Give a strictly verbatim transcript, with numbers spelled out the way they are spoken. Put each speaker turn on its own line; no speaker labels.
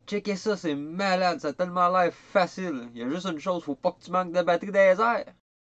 Checker ça, c'est malade, ça a tellement l'air facile. Il y a juste une chose, faut pas que tu manques de batterie dans les airs.